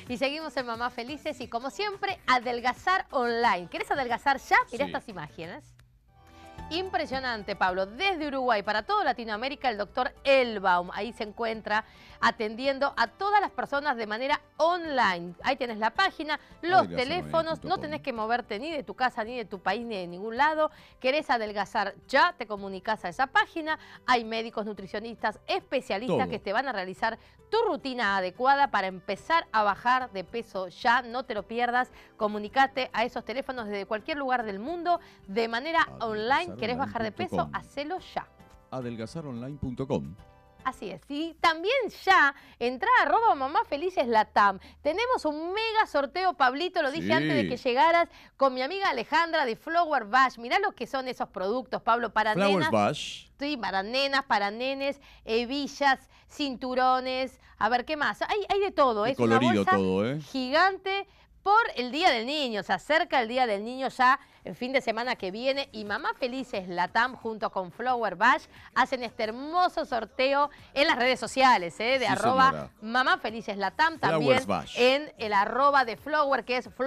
Y seguimos en Mamás Felices y como siempre, adelgazar online. ¿Querés adelgazar ya? Mirá estas imágenes. Impresionante, Pablo. Desde Uruguay para toda Latinoamérica, el doctor Elbaum ahí se encuentra atendiendo a todas las personas de manera online. Ahí tenés la página, los teléfonos, no tenés que moverte ni de tu casa, ni de tu país, ni de ningún lado. ¿Querés adelgazar ya? Te comunicas a esa página. Hay médicos, nutricionistas, especialistas que te van a realizar tu rutina adecuada para empezar a bajar de peso ya. No te lo pierdas. Comunicate a esos teléfonos desde cualquier lugar del mundo de manera online. ¿Querés bajar de peso? Hacelo ya. Adelgazaronline.com. Así es. Y también ya, entrá a @mamafeliceslatam. Tenemos un mega sorteo, Pablito, lo dije antes de que llegaras, con mi amiga Alejandra de Flower Bash. Mirá lo que son esos productos, Pablo, para nenas. Flower Bash. Sí, para nenas, para nenes, hebillas, cinturones. A ver, ¿qué más? Hay de todo. Qué Es una colorido bolsa todo, gigante por el Día del Niño. Se acerca el Día del Niño ya el fin de semana que viene y Mamás Felices Latam junto con Flower Bash hacen este hermoso sorteo en las redes sociales, de @Mamás Felices Latam, también en el @ de Flower, que es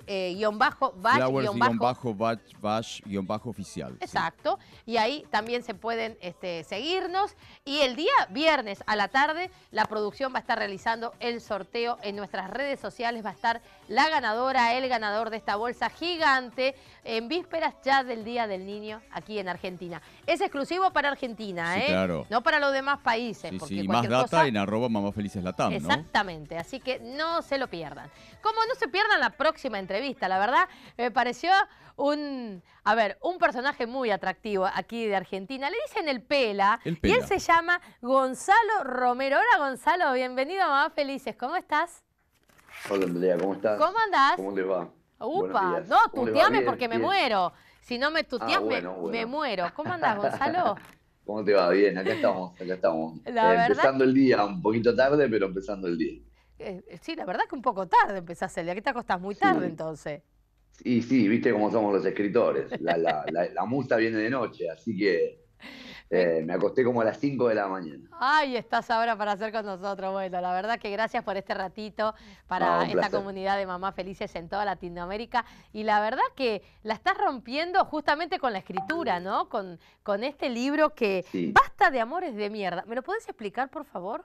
Flowers_Bash_oficial. Exacto, y ahí también se pueden seguirnos. Y el día viernes a la tarde la producción va a estar realizando el sorteo en nuestras redes sociales. Va a estar la ganadora, el ganador de esta bolsa gigante en vísperas ya del Día del Niño aquí en Argentina. Es exclusivo para Argentina, Sí, claro. No para los demás países. Sí, porque sí, más data en @mamafeliceslatam, ¿no? Exactamente, así que no se lo pierdan. Como no se pierdan la próxima entrevista, la verdad me pareció un personaje muy atractivo aquí de Argentina. Le dicen el Pela, y él se llama Gonzalo Romero. Hola Gonzalo, bienvenido a Mamás Felices, ¿cómo estás? Hola Andrea, ¿cómo estás? ¿Cómo andás? ¿Cómo te va? Upa, no, tuteame porque me muero. Si no me tuteás, me muero. ¿Cómo andás, Gonzalo? ¿Cómo te va? Bien, acá estamos. Empezando el día, un poquito tarde, pero empezando el día. Sí, la verdad que un poco tarde empezás el día. ¿Qué te acostás muy tarde entonces? Sí, sí, viste cómo somos los escritores. La musa viene de noche, así que me acosté como a las 5 de la mañana. Ay, estás ahora para hacer con nosotros. Bueno, la verdad que gracias por este ratito para esta comunidad de mamás felices en toda Latinoamérica. Y la verdad que la estás rompiendo justamente con la escritura, ¿no? Con este libro que Basta de amores de mierda. ¿Me lo podés explicar, por favor?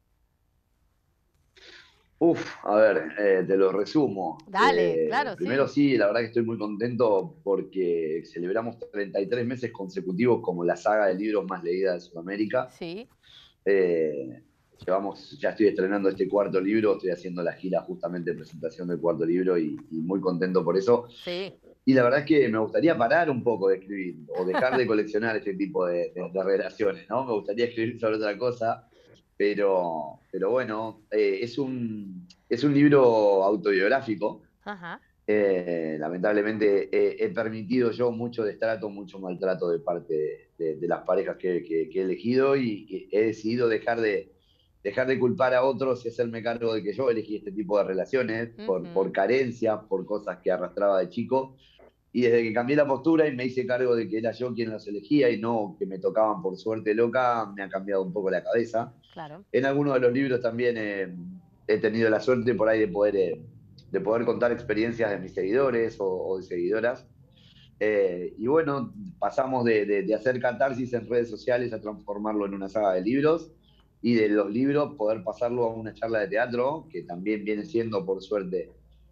A ver, te lo resumo. Dale, claro, primero sí, la verdad que estoy muy contento porque celebramos 33 meses consecutivos como la saga de libros más leída de Sudamérica. Sí. Ya estoy estrenando este cuarto libro, estoy haciendo la gira justamente de presentación del cuarto libro y muy contento por eso. Sí. Y la verdad es que me gustaría parar un poco de escribir o dejar de coleccionar este tipo de relaciones, ¿no? Me gustaría escribir sobre otra cosa. Pero bueno, es un libro autobiográfico. Ajá. Lamentablemente he permitido yo mucho destrato, mucho maltrato de parte de las parejas que he elegido y he decidido dejar de culpar a otros y hacerme cargo de que yo elegí este tipo de relaciones por carencias, por cosas que arrastraba de chico. Y desde que cambié la postura y me hice cargo de que era yo quien los elegía y no que me tocaban por suerte loca, me ha cambiado un poco la cabeza. Claro. En algunos de los libros también he tenido la suerte por ahí de poder contar experiencias de mis seguidores o de seguidoras. Y bueno, pasamos de hacer catarsis en redes sociales a transformarlo en una saga de libros y de los libros poder pasarlo a una charla de teatro, que también viene siendo por suerte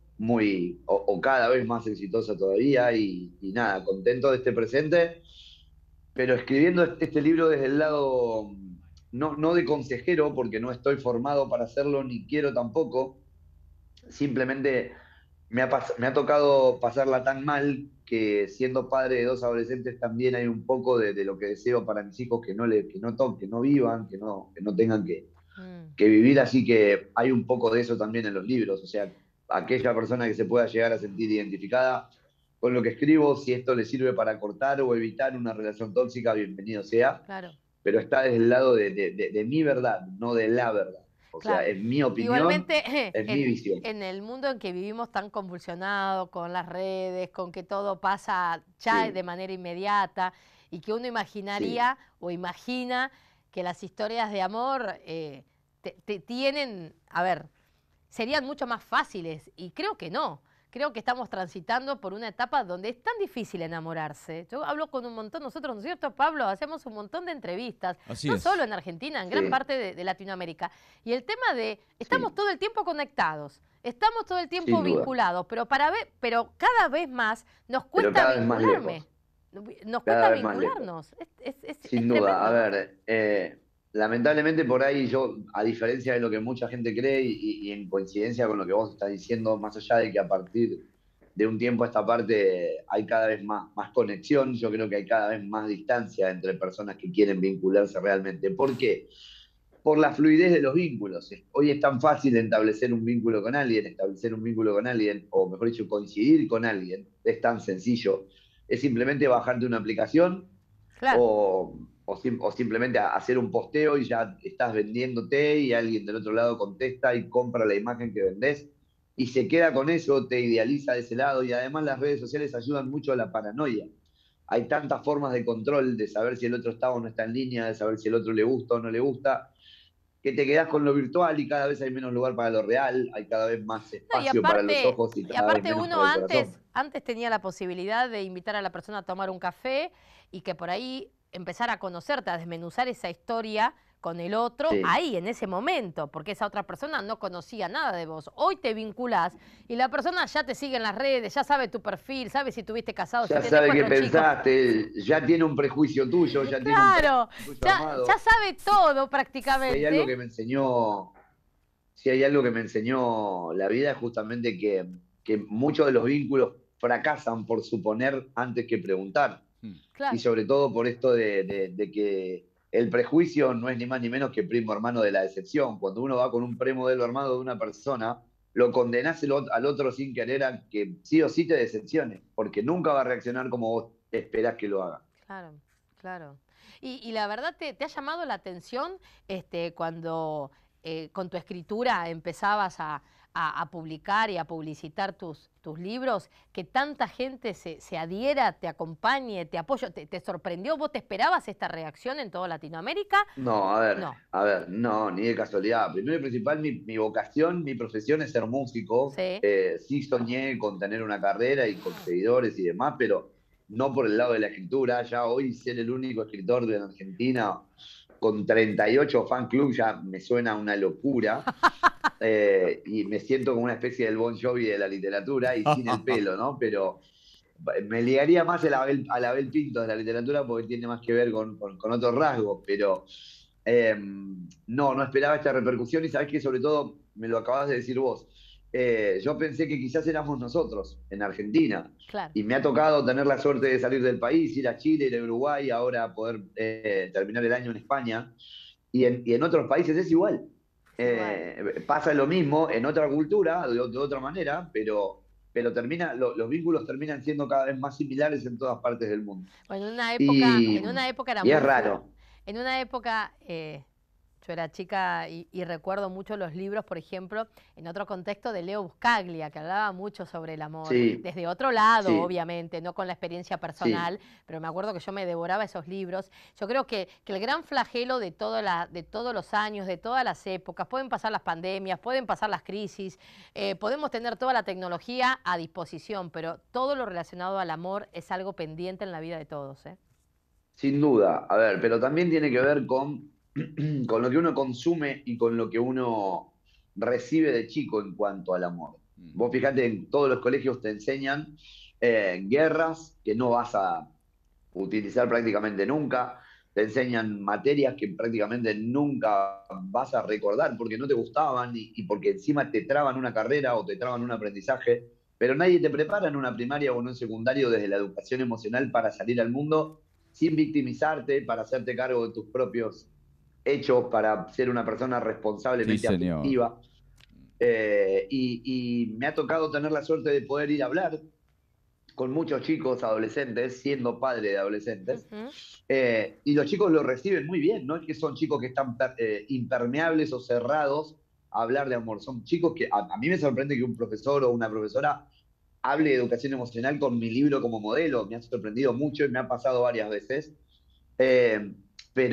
o cada vez más exitosa todavía y nada, contento de este presente, pero escribiendo este libro desde el lado no de consejero, porque no estoy formado para hacerlo ni quiero tampoco, simplemente me ha tocado pasarla tan mal que siendo padre de 2 adolescentes también hay un poco de lo que deseo para mis hijos que no vivan, que no tengan que vivir, así que hay un poco de eso también en los libros, o sea, aquella persona que se pueda llegar a sentir identificada con lo que escribo, si esto le sirve para cortar o evitar una relación tóxica, bienvenido sea, Claro. pero está desde el lado de mi verdad, no de la verdad. O sea, es mi opinión, igualmente, es mi visión. En el mundo en que vivimos tan convulsionado con las redes, con que todo pasa ya de manera inmediata y que uno imaginaría o imagina que las historias de amor tienen, a ver, serían mucho más fáciles y creo que no. Creo que estamos transitando por una etapa donde es tan difícil enamorarse. Yo hablo con un montón, nosotros, ¿no es cierto, Pablo? Hacemos un montón de entrevistas, Así no es. solo en Argentina, en gran parte de Latinoamérica. Y el tema de, estamos todo el tiempo conectados, estamos todo el tiempo Sin duda. vinculados, pero pero cada vez más nos Pero cuesta cada vez más vincularme. lejos. Nos Cada cuesta vez más lejos. vincularnos. Es Sin tremendo, duda. A ¿no? ver, lamentablemente por ahí yo, a diferencia de lo que mucha gente cree y en coincidencia con lo que vos estás diciendo, más allá de que a partir de un tiempo a esta parte hay cada vez más conexión, yo creo que hay cada vez más distancia entre personas que quieren vincularse realmente. ¿Por qué? Por la fluidez de los vínculos. Hoy es tan fácil establecer un vínculo con alguien, o mejor dicho, coincidir con alguien. Es tan sencillo. Es simplemente bajarte una aplicación Claro. o simplemente hacer un posteo y ya estás vendiéndote y alguien del otro lado contesta y compra la imagen que vendés y se queda con eso, te idealiza de ese lado y además las redes sociales ayudan mucho a la paranoia. Hay tantas formas de control, de saber si el otro está o no está en línea, de saber si el otro le gusta o no le gusta, que te quedás con lo virtual y cada vez hay menos lugar para lo real, hay cada vez más No, espacio para los ojos y y cada vez aparte menos uno para el corazón. antes tenía la posibilidad de invitar a la persona a tomar un café y que por ahí empezar a conocerte, a desmenuzar esa historia con el otro Sí. ahí, en ese momento, porque esa otra persona no conocía nada de vos. Hoy te vinculás y la persona ya te sigue en las redes, ya sabe tu perfil, sabe si estuviste casado, si Ya tenés sabe qué 4 chicos. pensaste, ya tiene un prejuicio tuyo, ya tiene un Claro, prejuicio tuyo armado. ya sabe todo Si hay prácticamente. algo que me enseñó, si hay algo que me enseñó la vida es justamente que muchos de los vínculos fracasan por suponer antes que preguntar. Claro. Y sobre todo por esto de que el prejuicio no es ni más ni menos que primo hermano de la decepción. Cuando uno va con un premodelo armado de una persona, lo condenás al otro sin querer a que sí o sí te decepcione, porque nunca va a reaccionar como vos esperás que lo haga. Claro, claro. Y la verdad te ha llamado la atención cuando con tu escritura empezabas a publicar y a publicitar tus libros, que tanta gente se adhiera, te acompañe, te apoye. ¿Te sorprendió? ¿Vos te esperabas esta reacción en toda Latinoamérica? No, No. no, ni de casualidad. Primero y principal, mi vocación, mi profesión es ser músico. Sí. Sí soñé con tener una carrera y con seguidores y demás, pero no por el lado de la escritura. Ya hoy ser el único escritor de la Argentina con 38 fan club ya me suena una locura. Y me siento como una especie del Bon Jovi de la literatura y sin el pelo, ¿no? Pero me ligaría más a la Abel Pinto de la literatura porque tiene más que ver con otros rasgos, pero no esperaba esta repercusión y sabes que sobre todo, me lo acabas de decir vos, yo pensé que quizás éramos nosotros en Argentina Claro. y me ha tocado tener la suerte de salir del país, ir a Chile, ir a Uruguay, ahora poder terminar el año en España y en otros países es igual. Pasa lo mismo en otra cultura, de otra manera, pero los vínculos terminan siendo cada vez más similares en todas partes del mundo. Bueno, Y, en una época era y muy es raro. En una época, yo era chica y recuerdo mucho los libros, por ejemplo, en otro contexto de Leo Buscaglia, que hablaba mucho sobre el amor, Sí, desde otro lado, sí, obviamente, no con la experiencia sí. personal, pero me acuerdo que yo me devoraba esos libros. Yo creo que el gran flagelo de todos los años, de todas las épocas, pueden pasar las pandemias, pueden pasar las crisis, podemos tener toda la tecnología a disposición, pero todo lo relacionado al amor es algo pendiente en la vida de todos, ¿eh? Sin duda. A ver, pero también tiene que ver con lo que uno consume y con lo que uno recibe de chico en cuanto al amor. Vos fijate, en todos los colegios te enseñan guerras que no vas a utilizar prácticamente nunca, te enseñan materias que prácticamente nunca vas a recordar porque no te gustaban y porque encima te traban una carrera o te traban un aprendizaje, pero nadie te prepara en una primaria o en un secundario desde la educación emocional para salir al mundo sin victimizarte, para hacerte cargo de tus propios hechos, para ser una persona Sí, responsablemente señor. afectiva. Y me ha tocado tener la suerte de poder ir a hablar con muchos chicos adolescentes, siendo padre de adolescentes, y los chicos lo reciben muy bien, no es que son chicos que están impermeables o cerrados a hablar de amor, son chicos que a mí me sorprende que un profesor o una profesora hable de educación emocional con mi libro como modelo, me ha sorprendido mucho y me ha pasado varias veces, eh,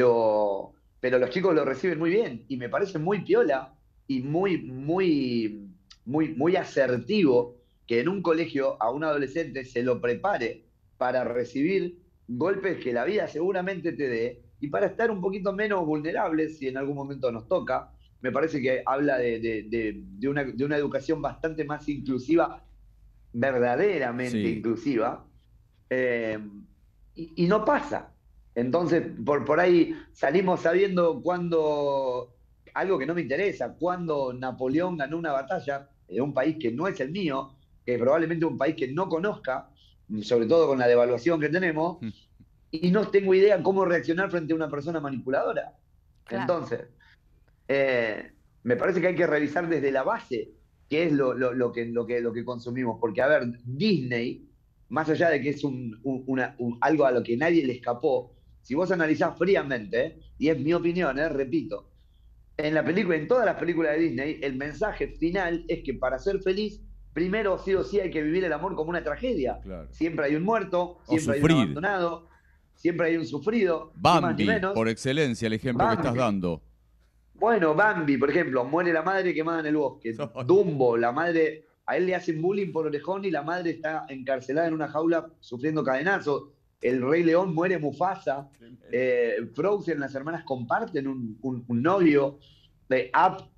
pero los chicos lo reciben muy bien y me parece muy piola y muy muy asertivo que en un colegio a un adolescente se lo prepare para recibir golpes que la vida seguramente te dé y para estar un poquito menos vulnerables si en algún momento nos toca. Me parece que habla de una educación bastante más inclusiva, verdaderamente Sí. inclusiva, eh, y no pasa. Entonces, por ahí salimos sabiendo cuándo, algo que no me interesa, cuando Napoleón ganó una batalla en un país que no es el mío, que probablemente un país que no conozca, sobre todo con la devaluación que tenemos, y no tengo idea cómo reaccionar frente a una persona manipuladora. Claro. Entonces, me parece que hay que revisar desde la base qué es lo que consumimos. Porque, a ver, Disney, más allá de que es algo a lo que nadie le escapó, si vos analizás fríamente, y es mi opinión, repito, en la película, en todas las películas de Disney, el mensaje final es que para ser feliz, primero sí o sí hay que vivir el amor como una tragedia. Claro. Siempre hay un muerto, O siempre hay un sufrir. abandonado, siempre hay un sufrido, ni más ni Bambi, menos. por excelencia, el ejemplo que estás Bambi, dando. bueno, Bambi, por ejemplo, muere la madre quemada en el bosque. Dumbo, la madre, a él le hacen bullying por orejón y la madre está encarcelada en una jaula sufriendo cadenazos. El Rey León muere Mufasa. Frozen, las hermanas comparten un novio. Up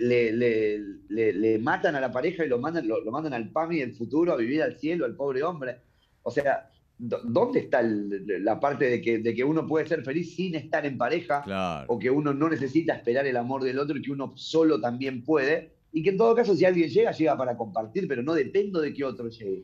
le matan a la pareja y lo mandan al PAMI del futuro a vivir al cielo, al pobre hombre. O sea, ¿dónde está la parte de que uno puede ser feliz sin estar en pareja? Claro. O que uno no necesita esperar el amor del otro y que uno solo también puede, y que en todo caso si alguien llega, llega para compartir, pero no dependo de que otro llegue.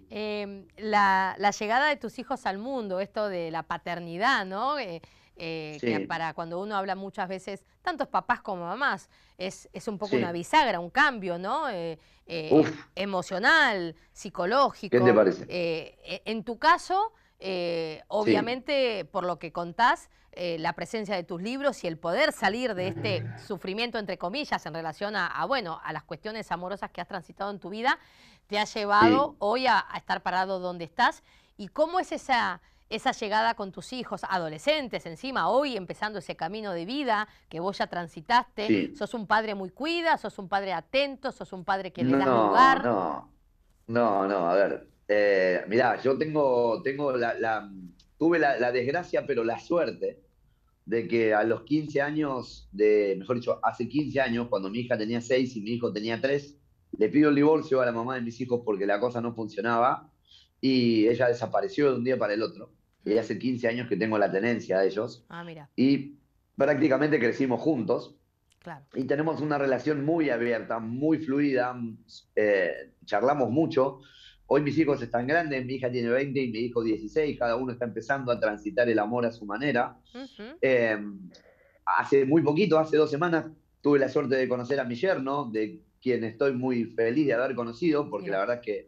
La llegada de tus hijos al mundo, esto de la paternidad, ¿no? Que Sí, para cuando uno habla muchas veces, tantos papás como mamás, es un poco una sí. bisagra, un cambio, ¿no? Uf, Emocional, ¿qué te psicológico. parece? En tu caso, Sí, obviamente, por lo que contás, la presencia de tus libros y el poder salir de este sufrimiento, entre comillas, en relación bueno, a las cuestiones amorosas que has transitado en tu vida, te ha llevado sí, hoy a estar parado donde estás. ¿Y cómo es esa llegada con tus hijos, adolescentes encima, hoy empezando ese camino de vida que vos ya transitaste? sí. ¿Sos un padre muy cuida? ¿Sos un padre atento? ¿Sos un padre que le das No, lugar? no, no, a ver. Mirá, yo tengo tuve la desgracia, pero la suerte de que a los 15 años, mejor dicho, hace 15 años, cuando mi hija tenía 6 y mi hijo tenía 3, le pido el divorcio a la mamá de mis hijos porque la cosa no funcionaba y ella desapareció de un día para el otro. Y ¿Mm? hace 15 años que tengo la tenencia de ellos Ah, mira, y prácticamente crecimos juntos claro. y tenemos una relación muy abierta, muy fluida, charlamos mucho. Hoy mis hijos están grandes, mi hija tiene 20 y mi hijo 16, cada uno está empezando a transitar el amor a su manera. Ujú. Eh, Hace muy poquito, hace 2 semanas, tuve la suerte de conocer a mi yerno, de quien estoy muy feliz de haber conocido, porque la Mira, verdad es que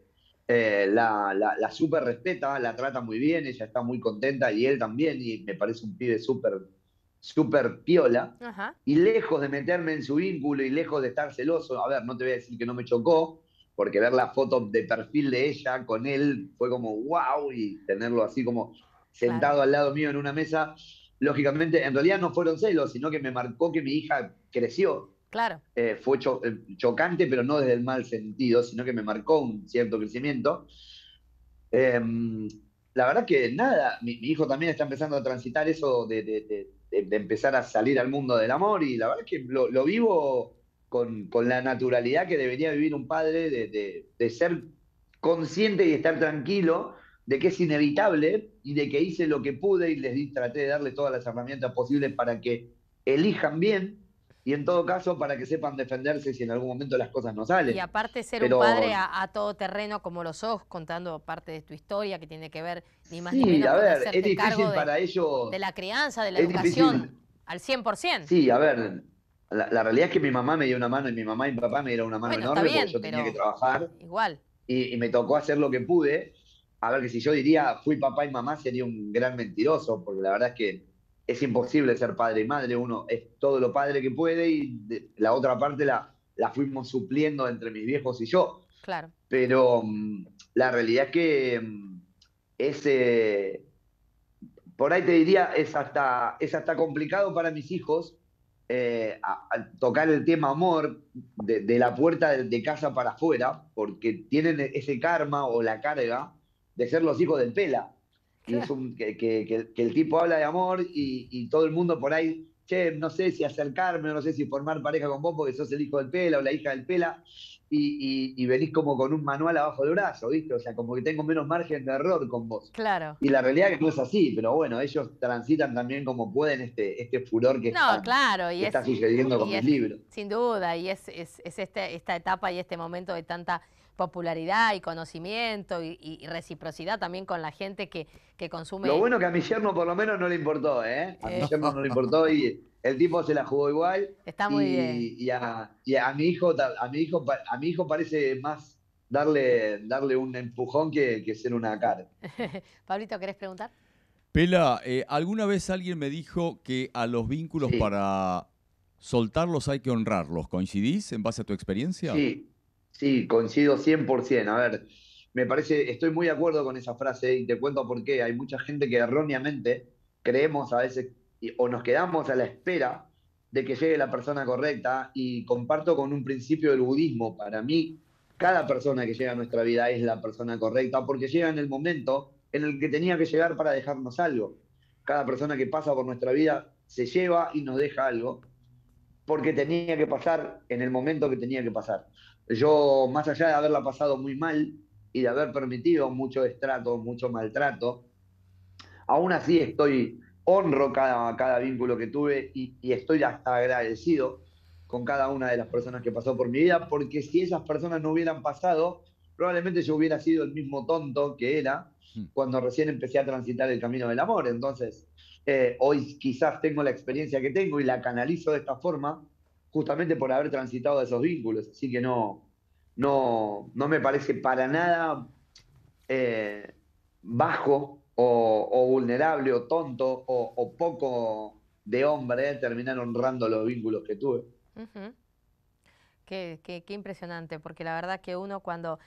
la súper respeta, la trata muy bien, ella está muy contenta y él también, y me parece un pibe súper piola. ajá, Y lejos de meterme en su vínculo y lejos de estar celoso, a ver, no te voy a decir que no me chocó, porque ver la foto de perfil de ella con él fue como wow, y tenerlo así como claro, sentado al lado mío en una mesa, lógicamente, en realidad no fueron celos, sino que me marcó que mi hija creció. claro. Fue chocante, pero no desde el mal sentido, sino que me marcó un cierto crecimiento. Eh, la verdad que nada, mi hijo también está empezando a transitar eso de empezar a salir al mundo del amor y la verdad que lo vivo con la naturalidad que debería vivir un padre, de ser consciente y estar tranquilo de que es inevitable y de que hice lo que pude y traté de darle todas las herramientas posibles para que elijan bien y en todo caso para que sepan defenderse si en algún momento las cosas no Y salen. aparte ser un padre Pero a todo terreno como lo sos, contando parte de tu historia que tiene que ver ni más ni sí, menos a con ver, es hacerte cargo difícil para de ellos, la crianza, de la es educación, difícil. al 100%. Sí, a ver, la realidad es que mi mamá me dio una mano y mi mamá y mi papá me dieron una mano Bueno, está enorme porque bien, yo tenía que pero trabajar igual, y me tocó hacer lo que pude. A ver, que si yo diría fui papá y mamá sería un gran mentiroso, porque la verdad es que es imposible ser padre y madre, uno es todo lo padre que puede y la otra parte la fuimos supliendo entre mis viejos y yo. claro. Pero la realidad es que es, por ahí te diría, es hasta complicado para mis hijos a tocar el tema amor de la puerta de casa para afuera, porque tienen ese karma o la carga de ser los hijos del Pela. Y es que el tipo habla de amor y todo el mundo por ahí, che, no sé si acercarme, no sé si formar pareja con vos porque sos el hijo del Pela o la hija del Pela, y venís como con un manual abajo del brazo, ¿viste? O sea, como que tengo menos margen de error con vos. Claro. Y la realidad es que no es así, pero bueno, ellos transitan también como pueden este furor No, claro, que está sucediendo con mis libros. sin duda, y es esta etapa y este momento de tanta popularidad y conocimiento y reciprocidad también con la gente que consume. Lo bueno que a mi yerno por lo menos no le importó, ¿eh? A mi yerno no le importó y el tipo se la jugó igual. Está muy bien. Y a mi hijo, a mi hijo parece más darle un empujón que ser una cara. Pablito, ¿querés preguntar? Pela, alguna vez alguien me dijo que a los vínculos Sí. para soltarlos hay que honrarlos. ¿Coincidís en base a tu experiencia? Sí, coincido 100%. A ver, me parece, estoy muy de acuerdo con esa frase y te cuento por qué. Hay mucha gente que erróneamente creemos a veces o nos quedamos a la espera de que llegue la persona correcta y comparto con un principio del budismo. Para mí, cada persona que llega a nuestra vida es la persona correcta porque llega en el momento en el que tenía que llegar para dejarnos algo. Cada persona que pasa por nuestra vida se lleva y nos deja algo porque tenía que pasar en el momento que tenía que pasar. Yo, más allá de haberla pasado muy mal y de haber permitido mucho destrato, mucho maltrato, aún así honro cada vínculo que tuve y estoy hasta agradecido con cada una de las personas que pasó por mi vida, porque si esas personas no hubieran pasado, probablemente yo hubiera sido el mismo tonto que era cuando recién empecé a transitar el camino del amor. Entonces, hoy quizás tengo la experiencia que tengo y la canalizo de esta forma, justamente por haber transitado esos vínculos. Así que no me parece para nada eh, bajo o vulnerable o tonto o poco de hombre terminar honrando los vínculos que tuve. Uh-huh. Qué impresionante, porque la verdad que uno cuando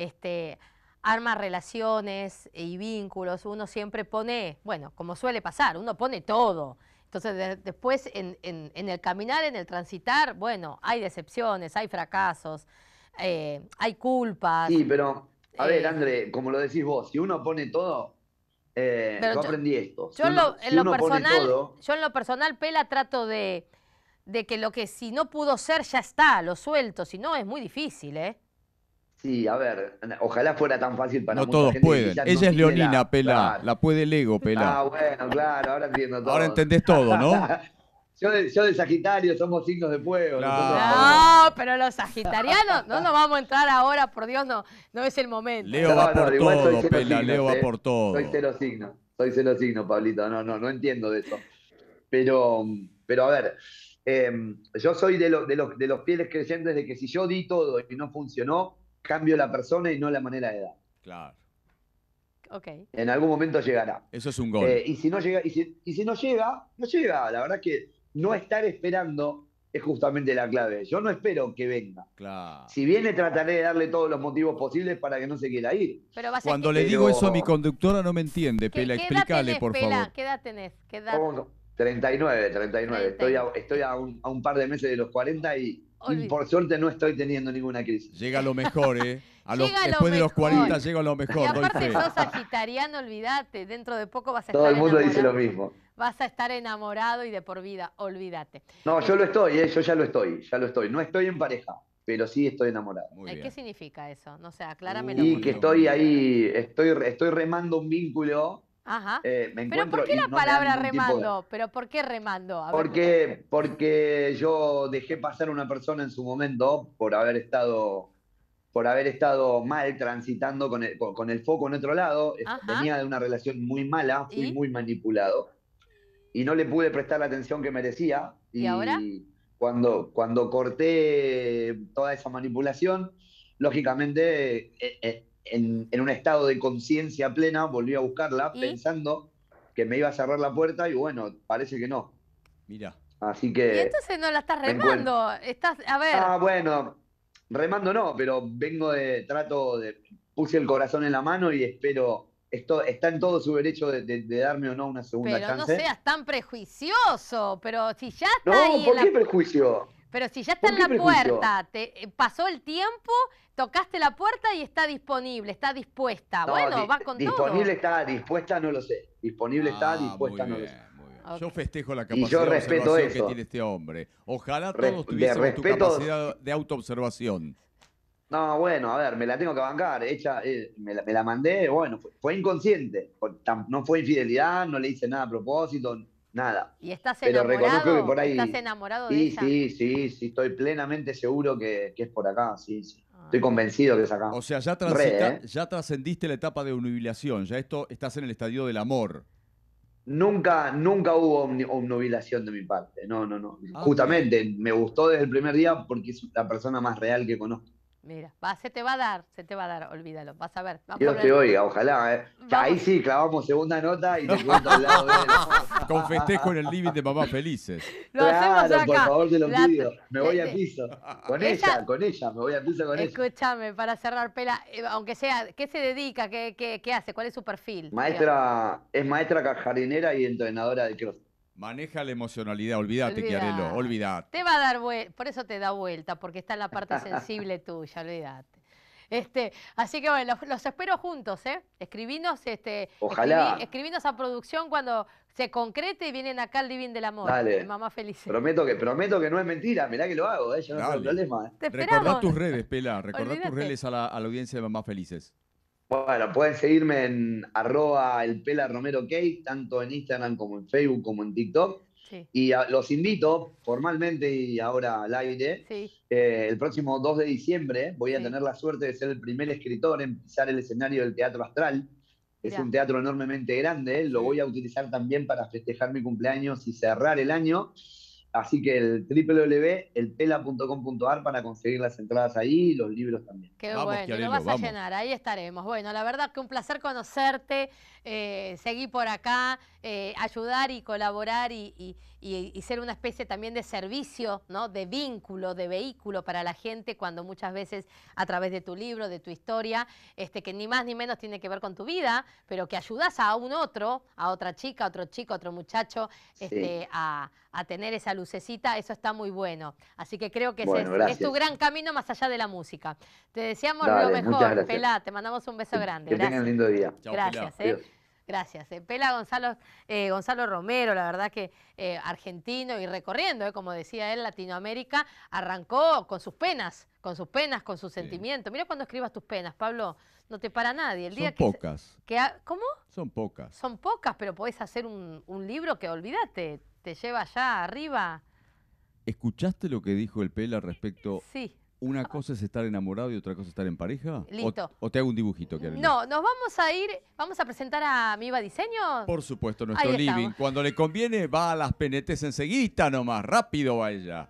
arma relaciones y vínculos, uno siempre pone, bueno, como suele pasar, uno pone todo. Entonces después en el caminar, en el transitar, bueno, hay decepciones, hay fracasos, hay culpas. Sí, pero a ver, André, como lo decís vos, si uno pone todo, yo aprendí esto. Si uno pone todo, yo en lo personal, Pela, trato de que si no pudo ser, ya está, lo suelto, si no es muy difícil, ¿eh? Sí, a ver, ojalá fuera tan fácil para No mucha todos gente. pueden. Ella es leonina, Pela. Claro. La puede el ego, Pela. Ah, bueno, claro, ahora entiendo todo. Ahora entendés todo, ¿no? Yo de Sagitario somos signos de fuego. No, pero los sagitarianos, no nos vamos a entrar ahora, por Dios, no es el momento. Leo va por todo, Pela, Leo va por todo. Soy cero signo, Pablito, no entiendo de eso. Pero a ver, yo soy de los fieles creyentes de que si yo di todo y no funcionó, cambio la persona y no la manera de dar. Claro. Okay. En algún momento llegará. Eso es un gol. Y si no llega, si no llega, no llega. La verdad que no estar esperando es justamente la clave. Yo no espero que venga. Claro. Si viene, trataré de darle todos los motivos posibles para que no se quiera ir. Pero cuando le digo eso a mi conductora no me entiende, Pela, explícale, por favor. ¿Qué edad tenés? ¿Qué edad? ¿Cómo no? 39. Estoy a un par de meses de los 40 y por suerte no estoy teniendo ninguna crisis. Llega lo mejor, ¿eh? Después de los 40 llega lo mejor. Y aparte sos sagitariano, olvídate, dentro de poco vas a estar Todo el mundo enamorado. dice lo mismo. Vas a estar enamorado y de por vida, olvídate. No, yo lo estoy, yo ya lo estoy. No estoy en pareja, pero sí estoy enamorado. ¿Qué significa eso? No sé, acláramelo. Y que estoy ahí, estoy remando un vínculo. Ajá. Me ¿Pero por qué la palabra remando? ¿Pero por qué remando? Porque yo dejé pasar a una persona en su momento por haber estado mal transitando con el foco en otro lado. Venía de una relación muy mala, fui muy manipulado y no le pude prestar la atención que merecía. ¿Y ahora? Cuando corté toda esa manipulación, lógicamente en un estado de conciencia plena volví a buscarla pensando que me iba a cerrar la puerta y bueno, parece que no. Mira. Así que... Y entonces no la estás remando, a ver... Ah, bueno, remando no, pero puse el corazón en la mano y espero esto está en todo su derecho de darme o no una segunda Pero chance. no seas tan prejuicioso, pero si ya está No, ahí ¿por qué prejuicio? Pero si ya está en la puerta, pasó el tiempo, tocaste la puerta y está disponible, está dispuesta. No, bueno, va con disponible todo. está, dispuesta no lo sé. Disponible está, dispuesta no lo sé. Muy bien. Ok. Yo festejo la Y capacidad yo de respeto observación que eso. tiene este hombre. Ojalá De todos tuviésemos tu respeto. capacidad de autoobservación. No, bueno, a ver, me la tengo que bancar. Me la mandé, bueno, fue inconsciente. No fue infidelidad, no le hice nada a propósito, nada. ¿Y estás Pero reconozco que enamorado? por ¿Estás ahí. enamorado de Sí, ella? sí, estoy plenamente seguro que es por acá, sí, sí. Estoy Ay. convencido que es acá. O sea, ya trascendiste la etapa de obnubilación, ya estás en el estadio del amor. Nunca hubo obnubilación de mi parte. No, no, no. Ah, Justamente me gustó desde el primer día porque es la persona más real que conozco. Mira, se te va a dar, olvídalo, vas a ver. Dios te oiga, ojalá. Ya ahí sí clavamos segunda nota y te cuento al lado de él. Con festejo en el living de Mamás Felices. Lo hacemos Claro, acá. por favor, te lo pido. Me voy la- a piso. Con ella- ella, me voy a piso con ella. Escúchame, para cerrar, Pela, aunque sea, ¿qué se dedica? ¿Qué hace? ¿Cuál es su perfil? Es maestra jardinera y entrenadora de cross. Maneja la emocionalidad, olvídate, Chiarello, olvídate. Te va a dar vuelta, por eso te da vuelta, porque está en la parte sensible tuya, olvídate. Así que bueno, los espero juntos, ¿eh? Escribinos, Ojalá. escribinos a producción cuando se concrete y vienen acá al Living del Amor. Dale. De Mamá Feliz. Prometo que no es mentira, mirá que lo hago, yo no tengo problema. Te esperamos. Recordá tus redes, Pela, recordá Olvídate. tus redes a la audiencia de Mamás Felices. Bueno, pueden seguirme en @elpelarromerokey, tanto en Instagram como en Facebook como en TikTok. Sí. Y los invito formalmente y ahora al aire. Sí. El próximo 2 de diciembre voy a Sí. tener la suerte de ser el primer escritor en pisar el escenario del Teatro Astral. Es Mirá. un teatro enormemente grande, lo voy a utilizar también para festejar mi cumpleaños y cerrar el año. Así que el www.elpela.com.ar para conseguir las entradas ahí y los libros también. Qué Vamos, bueno, Chiarello, lo vas a vamos. llenar, ahí estaremos. Bueno, la verdad que un placer conocerte, seguir por acá, ayudar y colaborar y ser una especie también de servicio, ¿no? De vínculo, de vehículo para la gente cuando muchas veces a través de tu libro, de tu historia, que ni más ni menos tiene que ver con tu vida, pero que ayudas a un otro, a otra chica, a otro chico, a otro muchacho, Sí. a tener esa lucecita, eso está muy bueno. Así que creo que Bueno, ese es tu gracias. gran camino más allá de la música. Te deseamos Dale, lo muchas mejor, gracias. Pelá, te mandamos un beso grande. Que tengan lindo día. Chao, Gracias, Pela. Adiós. Gracias. Pela Gonzalo Romero, la verdad que argentino y recorriendo, como decía él, Latinoamérica, arrancó con sus penas, con sus sentimientos. Mira cuando escribas tus penas, Pablo, no te para nadie. El día Son pocas. ¿Cómo? Son pocas. Son pocas, pero podés hacer un libro que, olvídate, te lleva allá arriba. ¿Escuchaste lo que dijo el Pela respecto? Sí. ¿Una cosa es estar enamorado y otra cosa es estar en pareja? Listo. ¿O te hago un dibujito, Chiarello? No, nos vamos a ir, vamos a presentar a Miva Diseño. Por supuesto, nuestro Ahí living. estamos. Cuando le conviene, va a las PNTs enseguida nomás. Rápido va ella.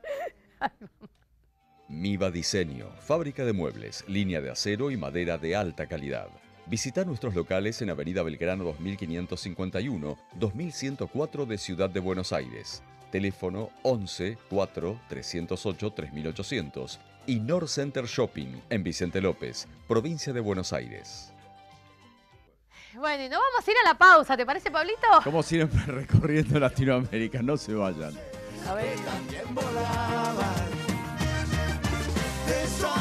Miva Diseño, fábrica de muebles, línea de acero y madera de alta calidad. Visita nuestros locales en Avenida Belgrano 2551, 2104 de Ciudad de Buenos Aires. Teléfono 11 4 308 3800 y North Center Shopping en Vicente López, provincia de Buenos Aires. Bueno, y nos vamos a ir a la pausa, ¿te parece, Pablito? Como siempre, recorriendo Latinoamérica. No se vayan. A ver. También volaban. Eso